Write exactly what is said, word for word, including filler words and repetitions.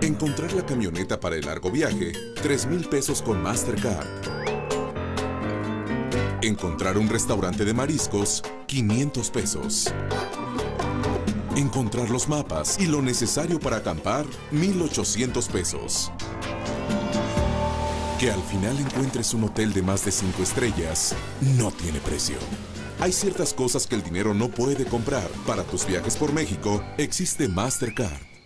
Encontrar la camioneta para el largo viaje, tres mil pesos con Mastercard. Encontrar un restaurante de mariscos, quinientos pesos. Encontrar los mapas y lo necesario para acampar, mil ochocientos pesos. Que al final encuentres un hotel de más de cinco estrellas, no tiene precio. Hay ciertas cosas que el dinero no puede comprar. Para tus viajes por México, existe Mastercard.